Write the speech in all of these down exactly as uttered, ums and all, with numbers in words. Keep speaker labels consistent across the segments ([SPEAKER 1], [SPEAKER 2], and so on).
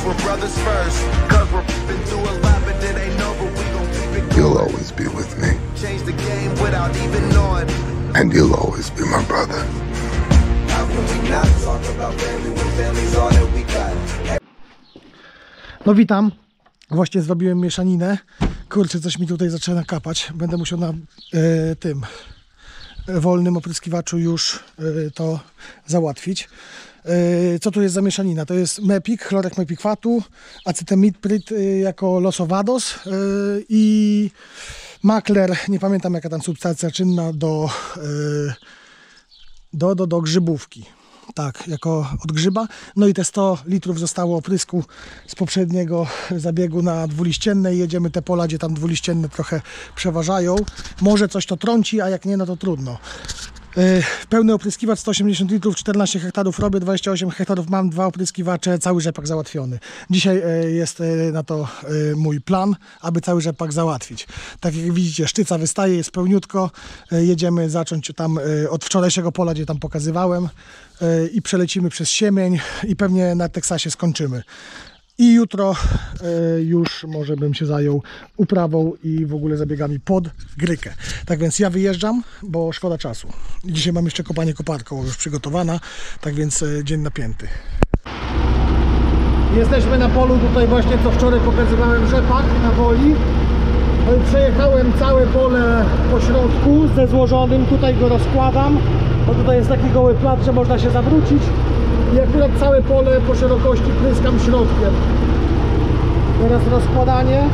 [SPEAKER 1] You'll always be with me. And you'll always be my brother.
[SPEAKER 2] No witam. Właśnie zrobiłem mieszaninę. Kurczę, coś mi tutaj zaczyna kapać. Będę musiał na e, tym wolnym opryskiwaczu już e, to załatwić. E, co tu jest za mieszanina? To jest mepik, chlorek mepikwatu, acetamiprid e, jako losovados e, i makler, nie pamiętam jaka tam substancja czynna do, e, do, do, do grzybówki. Tak, jako od grzyba. No i te sto litrów zostało oprysku z poprzedniego zabiegu na dwuliścienne i jedziemy te pola, gdzie tam dwuliścienne trochę przeważają. Może coś to trąci, a jak nie, no to trudno. Yy, pełny opryskiwacz sto osiemdziesiąt litrów, czternaście hektarów robię, dwadzieścia osiem hektarów mam, dwa opryskiwacze, cały rzepak załatwiony. Dzisiaj yy, jest yy, na to yy, mój plan, aby cały rzepak załatwić. Tak jak widzicie, sztyca wystaje, jest pełniutko. Yy, jedziemy zacząć tam yy, od wczorajszego pola, gdzie tam pokazywałem yy, i przelecimy przez Siemień i pewnie na Teksasie skończymy. I jutro y, już może bym się zajął uprawą i w ogóle zabiegami pod grykę. Tak więc ja wyjeżdżam, bo szkoda czasu. Dzisiaj mam jeszcze kopanie koparką już przygotowana, tak więc y, dzień napięty. Jesteśmy na polu tutaj właśnie, co wczoraj pokazywałem, rzepak na Woli. No i przejechałem całe pole po środku ze złożonym, tutaj go rozkładam, bo tutaj jest taki goły plac, że można się zawrócić. I akurat całe pole po szerokości pryskam środkiem. Teraz rozkładanie.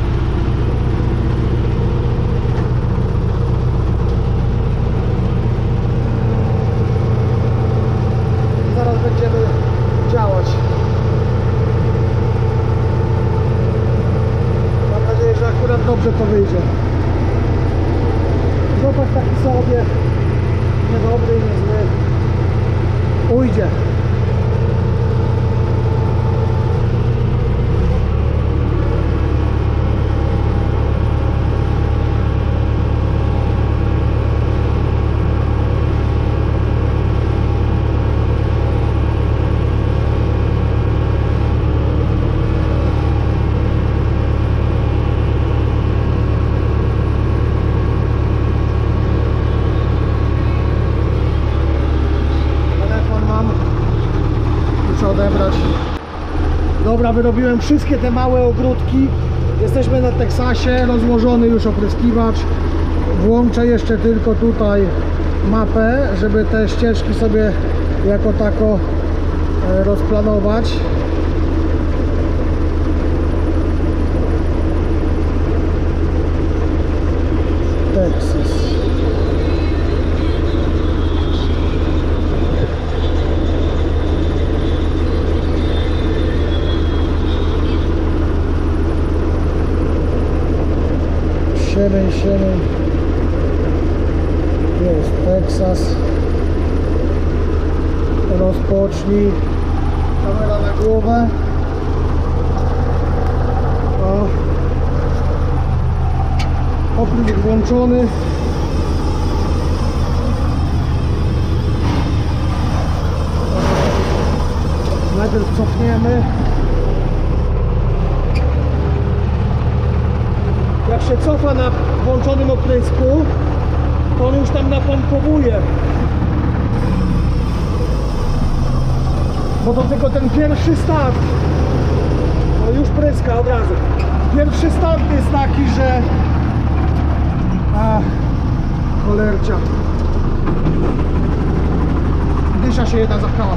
[SPEAKER 2] Zaraz będziemy działać. Mam nadzieję, że akurat dobrze to wyjdzie. Zobacz, taki sobie niedobry i niezły. Ujdzie. Odebrać. Dobra, wyrobiłem wszystkie te małe ogródki. Jesteśmy na Teksasie, rozłożony już opryskiwacz. Włączę jeszcze tylko tutaj mapę, żeby te ścieżki sobie jako tako rozplanować. Texas. Siemień, siemień, jest Teksas, rozpocznij, kamera na głowę, o, oprysk włączony, najpierw cofniemy. Jak się cofa na włączonym oprysku, to on już tam napompowuje. Bo to tylko ten pierwszy start. No już pryska od razu. Pierwszy start jest taki, że... A, cholercia. Dysza się jedna zapchała.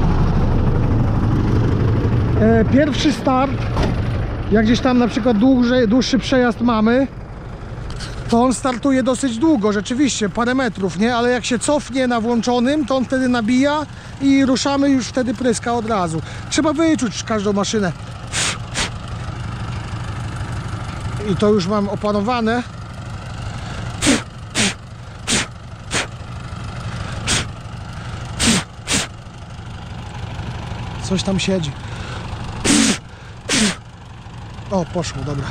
[SPEAKER 2] E, pierwszy start, jak gdzieś tam na przykład dłużej, dłuższy przejazd mamy, to on startuje dosyć długo, rzeczywiście, parę metrów, nie? Ale jak się cofnie na włączonym, to on wtedy nabija i ruszamy, już wtedy pryska od razu. Trzeba wyczuć każdą maszynę. I to już mam opanowane. Coś tam siedzi. O, poszło, dobra.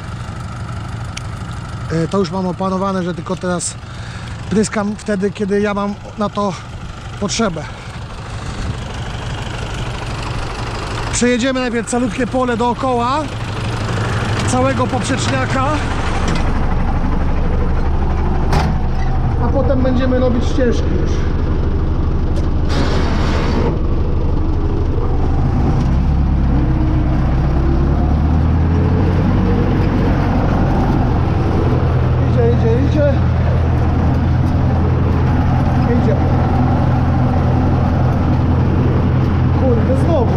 [SPEAKER 2] To już mam opanowane, że tylko teraz pryskam wtedy, kiedy ja mam na to potrzebę. Przejedziemy najpierw calutkie pole dookoła całego poprzeczniaka, a potem będziemy robić ścieżki już. Idzie, idzie, idzie. Idzie. Kurde, znowu.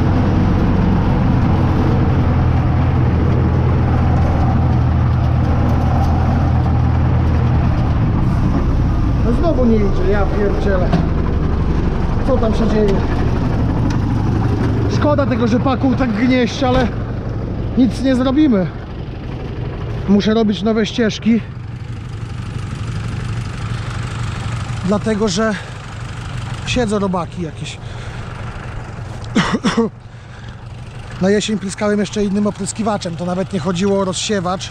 [SPEAKER 2] No znowu nie idzie, ja pierdzielę. Co tam się dzieje? Szkoda tego rzepaku tak gnieść, ale nic nie zrobimy. Muszę robić nowe ścieżki. Dlatego, że siedzą robaki jakieś. Na jesień pryskałem jeszcze innym opryskiwaczem. To nawet nie chodziło o rozsiewacz.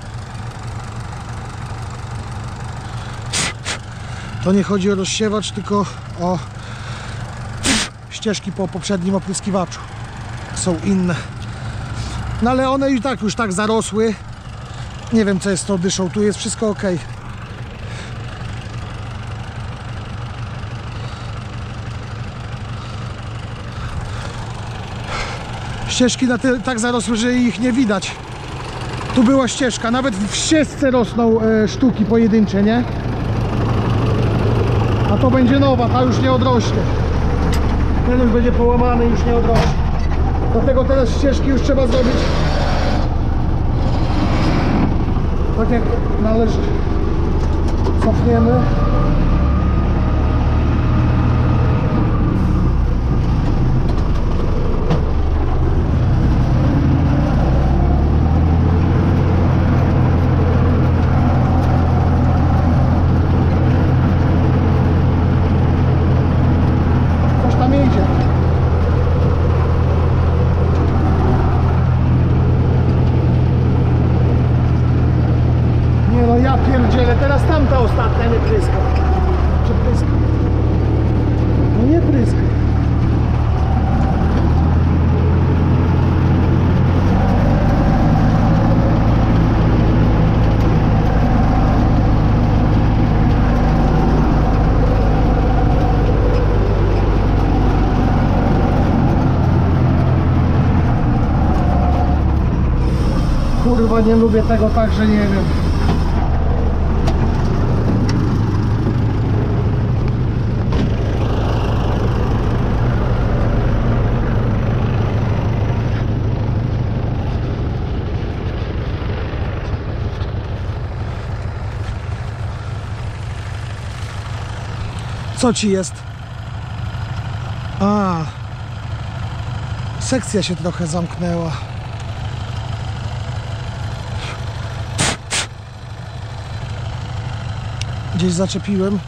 [SPEAKER 2] To nie chodzi o rozsiewacz, tylko o ścieżki po poprzednim opryskiwaczu. Są inne. No ale one i tak już tak zarosły. Nie wiem, co jest z tą dyszą. Tu jest wszystko ok. Ścieżki na tyle tak zarosły, że ich nie widać. Tu była ścieżka. Nawet w ścieżce rosną e, sztuki pojedyncze, nie? A to będzie nowa, ta już nie odrośnie. Ten już będzie połamany, już nie odrośnie. Dlatego teraz ścieżki już trzeba zrobić tak jak należy. Cofniemy. Teraz tamta ostatnia nie pryska. Czy pryska? No nie pryska. Kurwa, nie lubię tego tak, że nie wiem. Co ci jest? A, sekcja się trochę zamknęła. Gdzieś zaczepiłem.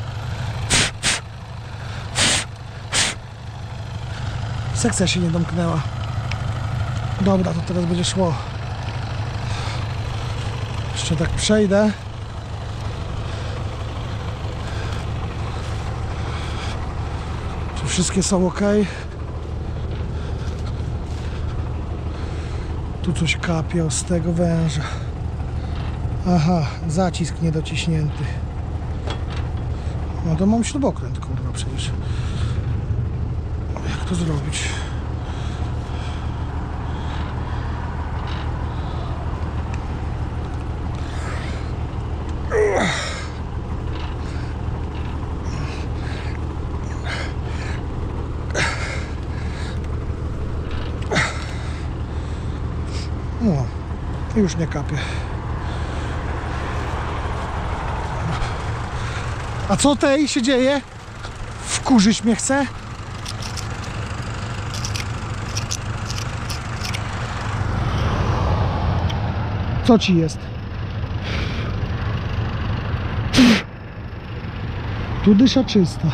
[SPEAKER 2] Sekcja się nie domknęła. Dobra, to teraz będzie szło. Jeszcze tak przejdę. Wszystkie są ok. Tu coś kapie z tego węża. Aha, zacisk niedociśnięty. No to mam śrubokręt, kurwa, przecież. Jak to zrobić? No, już nie kapie. A co tej się dzieje? Wkurzyć mnie chce? Co ci jest? Tu dysza czysta.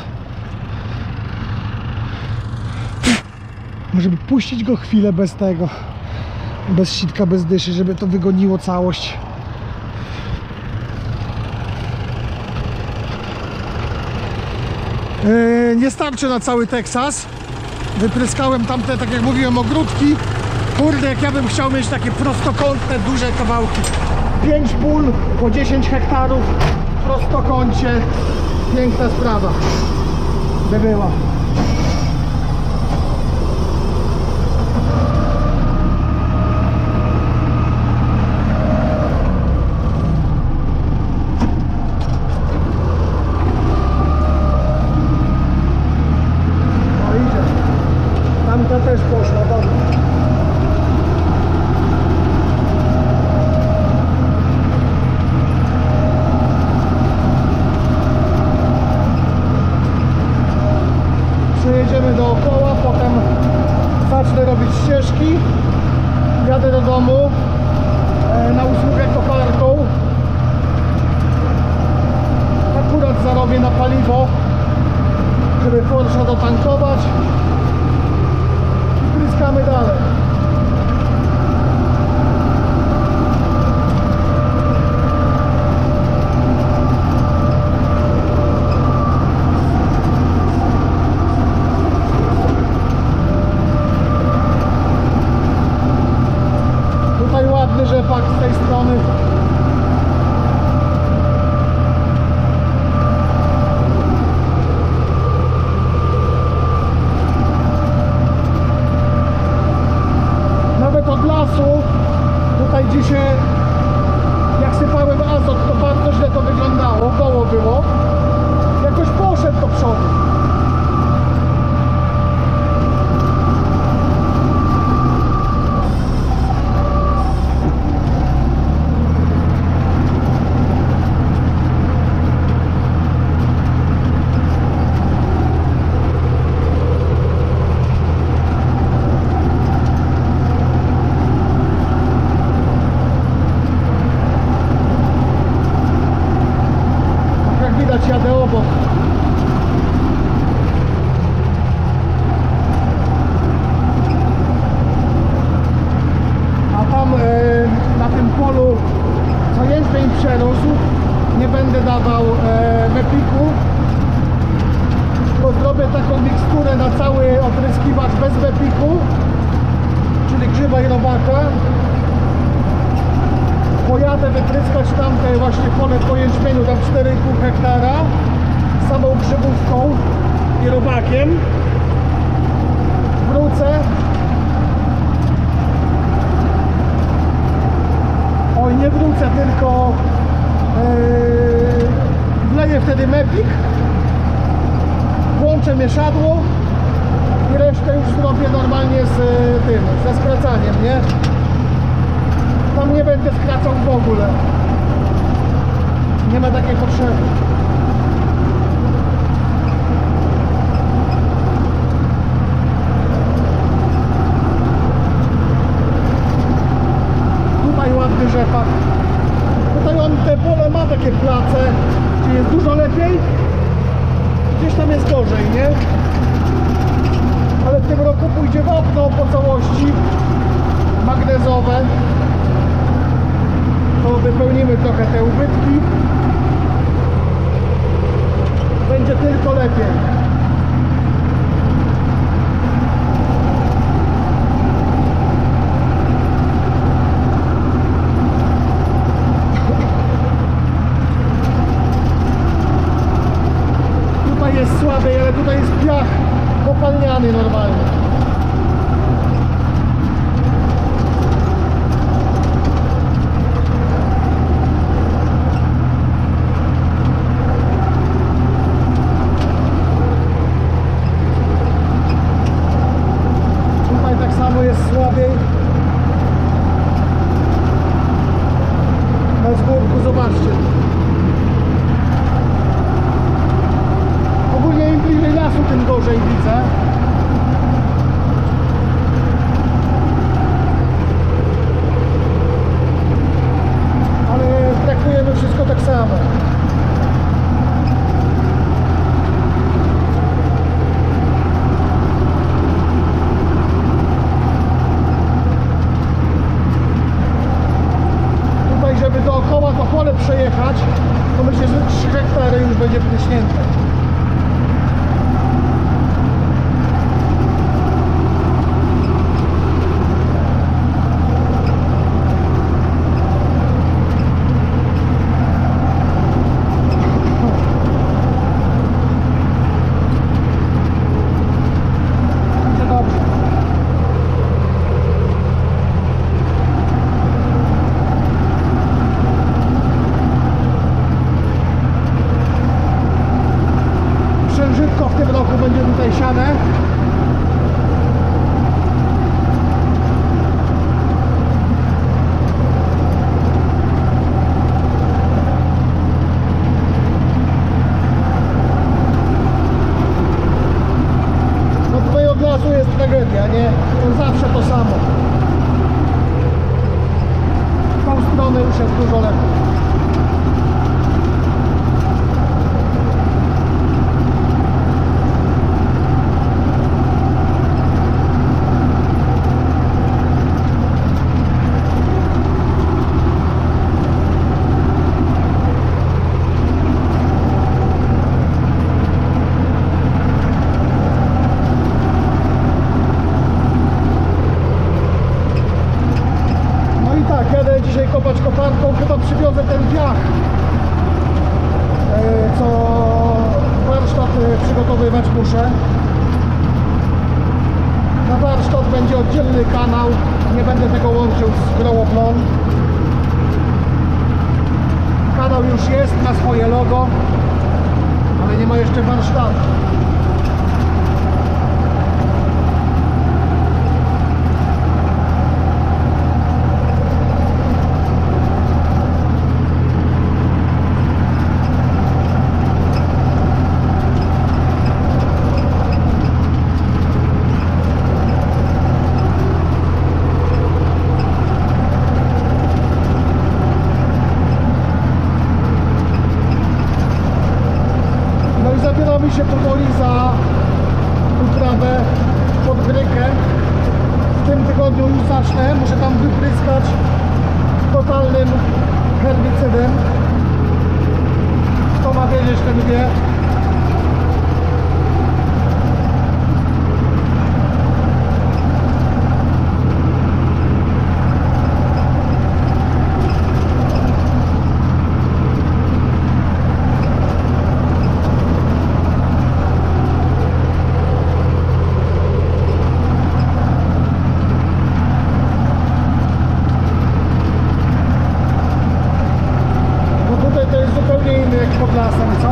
[SPEAKER 2] Żeby puścić go chwilę bez tego. Bez sitka, bez dyszy, żeby to wygoniło całość. Yy, nie starczy na cały Teksas. Wypryskałem tamte, tak jak mówiłem, ogródki. Kurde, jak ja bym chciał mieć takie prostokątne, duże kawałki. Pięć pól po dziesięć hektarów w prostokącie. Piękna sprawa by była. No idzie. Tamta też poszła, dobra. Przejedziemy dookoła, potem zacznę robić ścieżki. Jadę do domu e, na usługę koparką. Akurat zarobię na paliwo, żeby Porsche dotankować i pryskamy dalej. Tutaj ładny rzepak z tej strony. Nawet od lasu, tutaj dzisiaj jak sypałem azot, to bardzo źle to wyglądało, koło było. Jakoś poszedł do przodu. Jadę obok. A tam e, na tym polu, co jęczmień przerósł, nie będę dawał e, mepiku, bo zrobię taką miksturę na cały opryskiwacz bez mepiku, czyli grzyba i robaka. Pojadę wypryskać tamte właśnie pole po jęczmieniu, tam cztery i pół hektara, samą grzybówką i robakiem. Wrócę. Oj, nie wrócę, tylko yy, wleję wtedy mepik, włączę mieszadło i resztę już zrobię normalnie z tym, ze skracaniem, nie? Tam nie będę skracał w ogóle. Nie ma takiej potrzeby. Tutaj ładny rzepak. Tutaj on te pole ma takie place, gdzie jest dużo lepiej. Gdzieś tam jest gorzej, nie? Ale w tym roku pójdzie w okno po całości. Magnezowe. To wypełnimy trochę te ubytki. Będzie tylko lepiej. Tutaj jest słaby, ale tutaj jest piach kopalniany normalnie. tragedia, nie? To zawsze to samo. W tą stronę już jest dużo lepiej. Dzisiaj kopać koparką, chyba przywiozę ten piach, co warsztat przygotowywać muszę. Na warsztat będzie oddzielny kanał, nie będę tego łączył z Grołoplon. Kanał już jest, ma swoje logo, ale nie ma jeszcze warsztatu. Zabieramy się powoli za uprawę pod grykę. W tym tygodniu już zacznę. Muszę tam wypryskać totalnym herbicydem. Kto ma wiedzieć, ten wie. Pod lasem, co?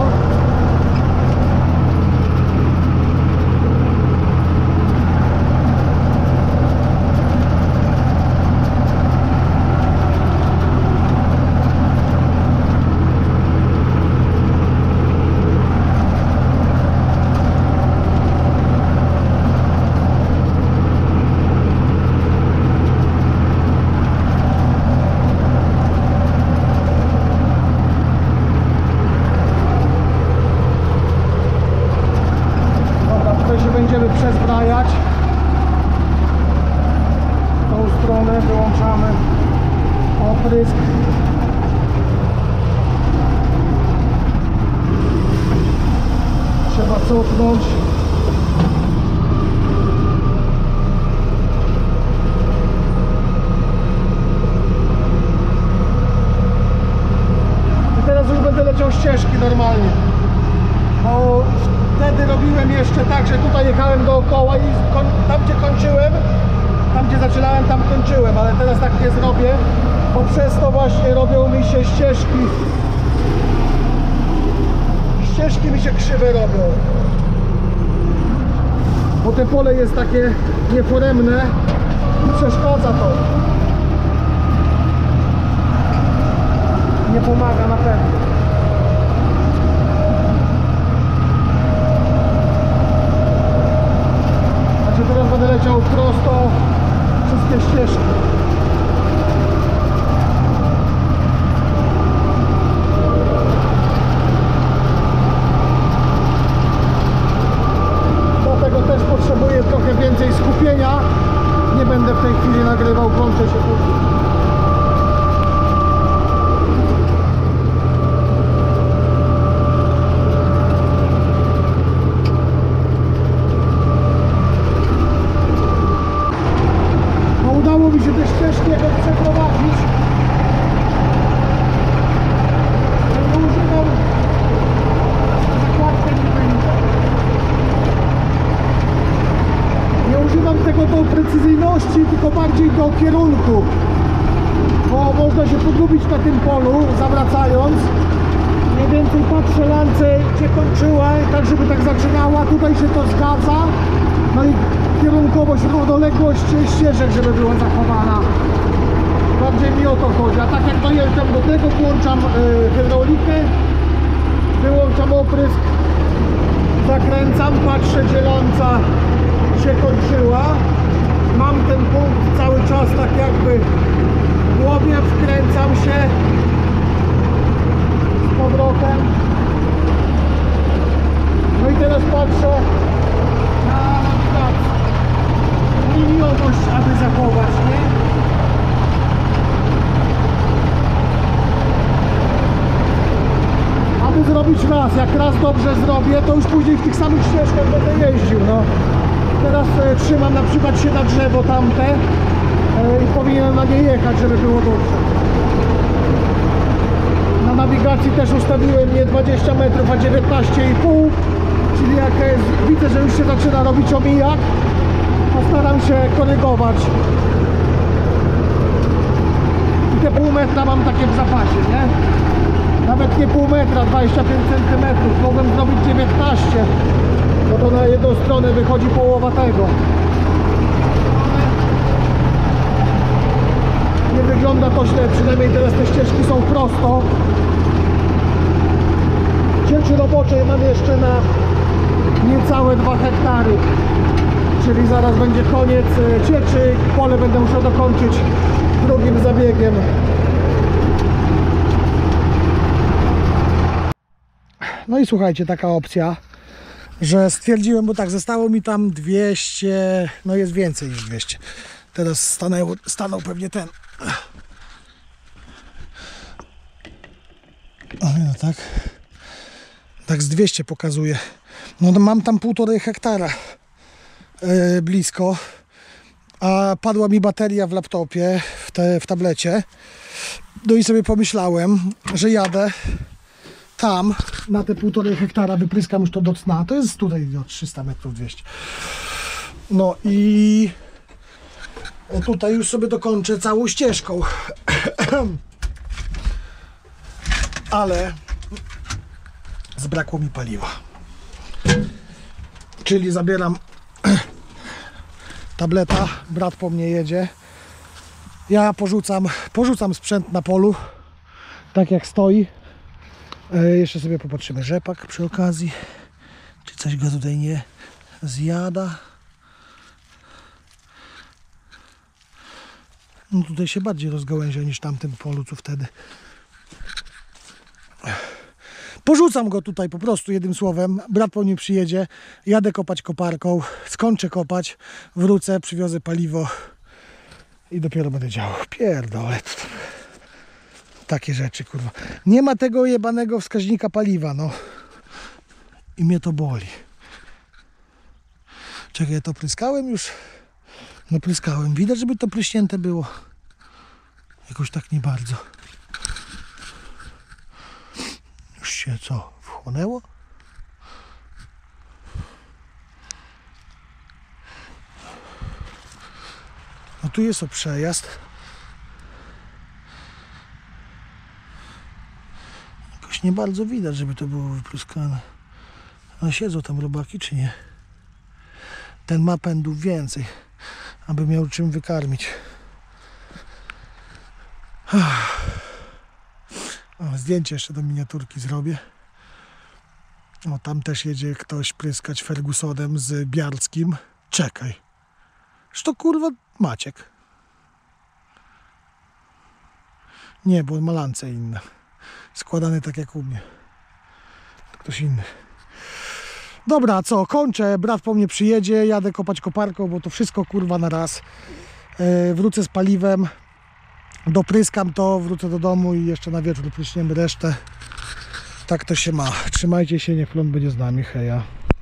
[SPEAKER 2] Będziemy przezbrajać. Tą stronę wyłączamy oprysk. Trzeba cofnąć. I teraz już będę leciał ścieżki normalnie. Bo wtedy robiłem jeszcze tak, że tutaj jechałem dookoła i tam gdzie kończyłem, tam gdzie zaczynałem, tam kończyłem, ale teraz tak nie zrobię, bo przez to właśnie robią mi się ścieżki. Ścieżki mi się krzywe robią. Bo te pole jest takie nieforemne i przeszkadza to. Nie pomaga na pewno. Teraz będę leciał prosto wszystkie ścieżki. Dlatego też potrzebuję trochę więcej skupienia. Nie będę w tej chwili nagrywał, kończę się później. Udało mi się te ścieżki jakoś przeprowadzić. Nie używam zakładkę nie używam tego do precyzyjności, tylko bardziej do kierunku. Bo można się pogubić na tym polu, zawracając. Mniej więcej patrzę lance, gdzie kończyła, tak żeby tak zaczynała. Tutaj się to zgadza. No i kierunkowość, równoległość ścieżek, żeby była zachowana. Bardziej mi o to chodzi. A tak jak dojeżdżam do tego, włączam yy, hydraulikę, wyłączam oprysk, zakręcam, patrzę, gdzie lanca się kończyła. coś, aby zachować, nie? Aby zrobić raz, jak raz dobrze zrobię, to już później w tych samych ścieżkach będę jeździł, no. Teraz e, trzymam na przykład się na drzewo tamte e, i powinienem na nie jechać, żeby było dobrze. Na nawigacji też ustawiłem nie dwadzieścia metrów, a dziewiętnaście i pół, czyli jak e, widzę, że już się zaczyna robić omijak, to staram się korygować. I te pół metra mam takie w zapasie, nie? Nawet nie pół metra, dwadzieścia pięć centymetrów, mogłem zrobić dziewiętnaście, bo to na jedną stronę wychodzi połowa tego. Nie wygląda to źle, przynajmniej teraz te ścieżki są prosto. Cieczy roboczej mam jeszcze na niecałe dwa hektary, czyli zaraz będzie koniec cieczy, pole będę musiał dokończyć drugim zabiegiem. No i słuchajcie, taka opcja, że stwierdziłem, bo tak, zostało mi tam dwieście, no jest więcej niż dwieście. Teraz stanął, stanął pewnie ten. No tak, tak z dwieście pokazuje. No to mam tam półtorej hektara yy, blisko, a padła mi bateria w laptopie, w, te, w tablecie. No i sobie pomyślałem, że jadę tam na te półtorej hektara, wypryskam już to do cna. To jest tutaj do trzysta metrów, dwieście. No i tutaj już sobie dokończę całą ścieżką. Ale zbrakło mi paliwa. Czyli zabieram tableta, brat po mnie jedzie. Ja porzucam, porzucam sprzęt na polu, tak jak stoi. E, jeszcze sobie popatrzymy rzepak przy okazji, czy coś go tutaj nie zjada. No tutaj się bardziej rozgałęzia niż tamtym polu, co wtedy. Porzucam go tutaj po prostu, jednym słowem. Brat po mnie przyjedzie, jadę kopać koparką, skończę kopać, wrócę, przywiozę paliwo i dopiero będę działał. Pierdolę. Takie rzeczy, kurwa. Nie ma tego jebanego wskaźnika paliwa, no. I mnie to boli. Czekaj, ja to pryskałem już? No pryskałem. Widać, żeby to pryśnięte było. Jakoś tak nie bardzo. Już się co? Wchłonęło? No tu jest o przejazd. Jakoś nie bardzo widać, żeby to było wypluskane. Ale siedzą tam robaki, czy nie? Ten ma pędów więcej, aby miał czym wykarmić. O, zdjęcie jeszcze do miniaturki zrobię. O, tam też jedzie ktoś pryskać Fergusonem z Biarskim. Czekaj. Że to kurwa Maciek. Nie, bo on ma lance inne. Składany tak jak u mnie. To ktoś inny. Dobra, co? Kończę. Brat po mnie przyjedzie. Jadę kopać koparką, bo to wszystko kurwa na raz. Yy, wrócę z paliwem. Dopryskam to, wrócę do domu i jeszcze na wieczór pryśniemy resztę. Tak to się ma. Trzymajcie się, niech plon będzie z nami. Heja.